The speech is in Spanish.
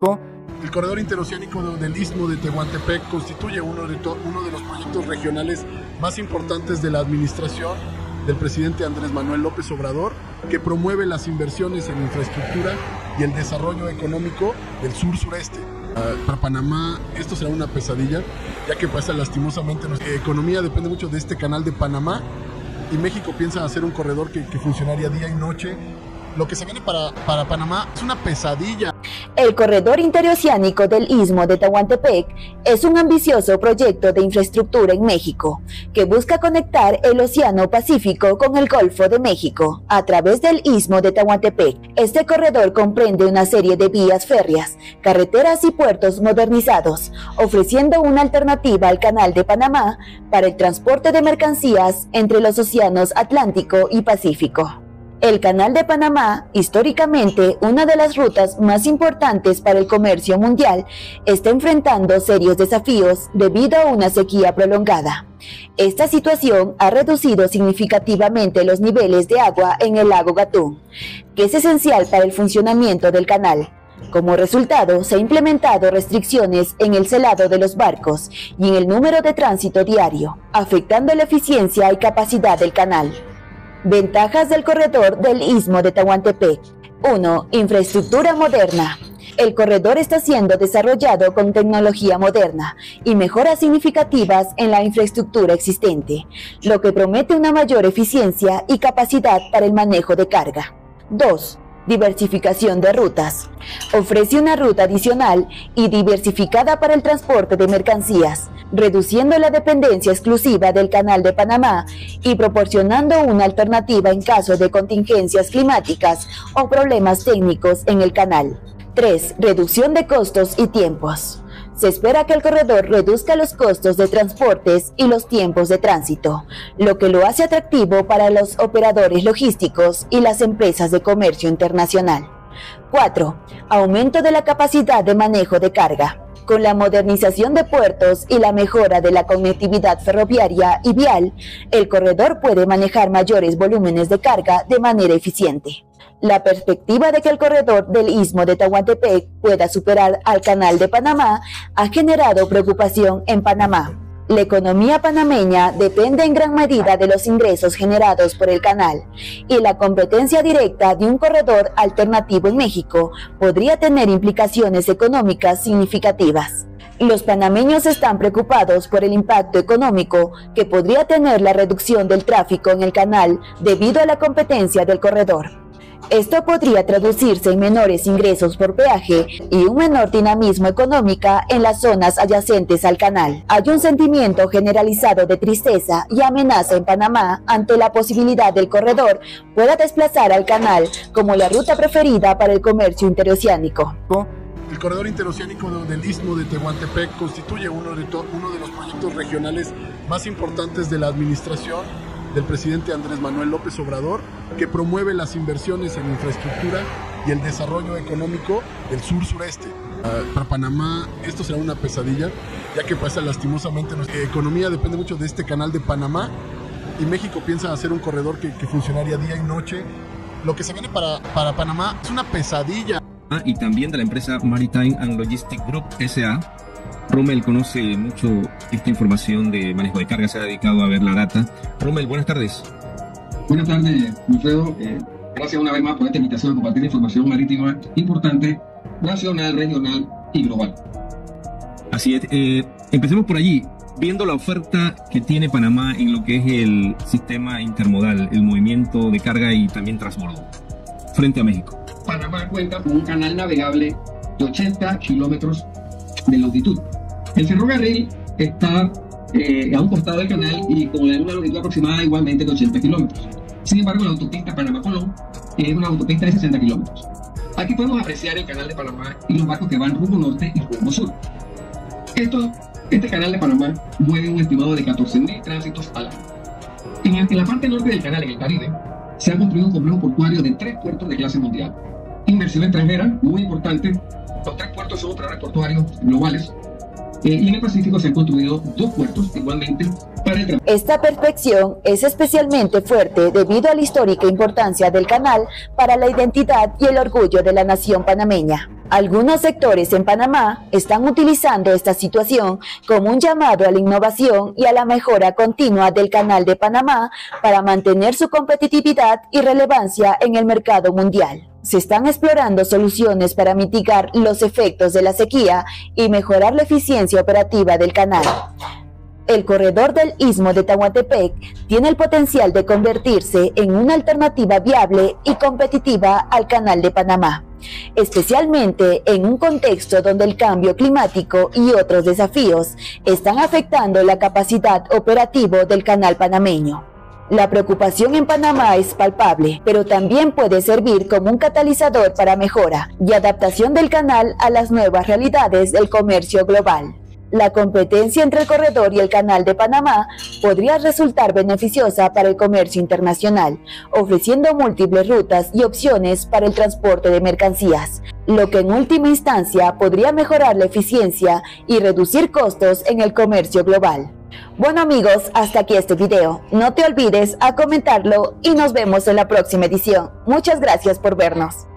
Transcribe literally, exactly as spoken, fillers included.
El corredor interoceánico del Istmo de Tehuantepec constituye uno de, uno de los proyectos regionales más importantes de la administración del presidente Andrés Manuel López Obrador, que promueve las inversiones en infraestructura y el desarrollo económico del sur-sureste. Uh, para Panamá esto será una pesadilla, ya que pasa lastimosamente nuestra economía depende mucho de este canal de Panamá, y México piensa hacer un corredor que, que funcionaría día y noche. Lo que se viene para, para Panamá es una pesadilla. El corredor interoceánico del Istmo de Tehuantepec es un ambicioso proyecto de infraestructura en México que busca conectar el Océano Pacífico con el Golfo de México a través del Istmo de Tehuantepec. Este corredor comprende una serie de vías férreas, carreteras y puertos modernizados, ofreciendo una alternativa al Canal de Panamá para el transporte de mercancías entre los océanos Atlántico y Pacífico. El Canal de Panamá, históricamente una de las rutas más importantes para el comercio mundial, está enfrentando serios desafíos debido a una sequía prolongada. Esta situación ha reducido significativamente los niveles de agua en el lago Gatún, que es esencial para el funcionamiento del canal. Como resultado, se han implementado restricciones en el celado de los barcos y en el número de tránsito diario, afectando la eficiencia y capacidad del canal. Ventajas del corredor del Istmo de Tehuantepec. uno. Infraestructura moderna. El corredor está siendo desarrollado con tecnología moderna y mejoras significativas en la infraestructura existente, lo que promete una mayor eficiencia y capacidad para el manejo de carga. dos. Diversificación de rutas. Ofrece una ruta adicional y diversificada para el transporte de mercancías, reduciendo la dependencia exclusiva del Canal de Panamá y proporcionando una alternativa en caso de contingencias climáticas o problemas técnicos en el canal. tres. Reducción de costos y tiempos. Se espera que el corredor reduzca los costos de transportes y los tiempos de tránsito, lo que lo hace atractivo para los operadores logísticos y las empresas de comercio internacional. cuatro. Aumento de la capacidad de manejo de carga. Con la modernización de puertos y la mejora de la conectividad ferroviaria y vial, el corredor puede manejar mayores volúmenes de carga de manera eficiente. La perspectiva de que el corredor del Istmo de Tehuantepec pueda superar al Canal de Panamá ha generado preocupación en Panamá. La economía panameña depende en gran medida de los ingresos generados por el canal, y la competencia directa de un corredor alternativo en México podría tener implicaciones económicas significativas. Los panameños están preocupados por el impacto económico que podría tener la reducción del tráfico en el canal debido a la competencia del corredor. Esto podría traducirse en menores ingresos por peaje y un menor dinamismo económico en las zonas adyacentes al canal. Hay un sentimiento generalizado de tristeza y amenaza en Panamá ante la posibilidad del corredor pueda desplazar al canal como la ruta preferida para el comercio interoceánico. El corredor interoceánico del Istmo de Tehuantepec constituye uno de, uno de los proyectos regionales más importantes de la administración del presidente Andrés Manuel López Obrador, que promueve las inversiones en infraestructura y el desarrollo económico del sur-sureste. Uh, para Panamá esto será una pesadilla, ya que pasa lastimosamente nuestra economía depende mucho de este canal de Panamá, y México piensa hacer un corredor que, que funcionaría día y noche. Lo que se viene para, para Panamá es una pesadilla. Y también de la empresa Maritime and Logistics Group S A Rommel conoce mucho esta información de manejo de carga, se ha dedicado a ver la data. Rommel, buenas tardes. Buenas tardes, Wilfredo. Eh, gracias una vez más por esta invitación a compartir información marítima importante, nacional, regional y global. Así es. Eh, empecemos por allí. Viendo la oferta que tiene Panamá en lo que es el sistema intermodal, el movimiento de carga y también transbordo, frente a México. Panamá cuenta con un canal navegable de ochenta kilómetros de longitud. El ferrocarril está eh, a un costado del canal y con una longitud aproximada igualmente de ochenta kilómetros. Sin embargo, la autopista Panamá-Colón es una autopista de sesenta kilómetros. Aquí podemos apreciar el canal de Panamá y los barcos que van rumbo norte y rumbo sur. Esto, este canal de Panamá mueve un estimado de catorce mil tránsitos al año. En, en la parte norte del canal, en el Caribe, se ha construido un complejo portuario de tres puertos de clase mundial. Inversión extranjera, muy importante. Los tres puertos son operadores portuarios globales. Eh, y en el Pacífico se han construido dos puertos igualmente para par entre... Esta perspectiva es especialmente fuerte debido a la histórica importancia del canal para la identidad y el orgullo de la nación panameña. Algunos sectores en Panamá están utilizando esta situación como un llamado a la innovación y a la mejora continua del Canal de Panamá para mantener su competitividad y relevancia en el mercado mundial. Se están explorando soluciones para mitigar los efectos de la sequía y mejorar la eficiencia operativa del canal. El corredor del Istmo de Tehuantepec tiene el potencial de convertirse en una alternativa viable y competitiva al Canal de Panamá, especialmente en un contexto donde el cambio climático y otros desafíos están afectando la capacidad operativa del canal panameño. La preocupación en Panamá es palpable, pero también puede servir como un catalizador para mejora y adaptación del canal a las nuevas realidades del comercio global. La competencia entre el corredor y el Canal de Panamá podría resultar beneficiosa para el comercio internacional, ofreciendo múltiples rutas y opciones para el transporte de mercancías, lo que en última instancia podría mejorar la eficiencia y reducir costos en el comercio global. Bueno amigos, hasta aquí este video. No te olvides a comentarlo y nos vemos en la próxima edición. Muchas gracias por vernos.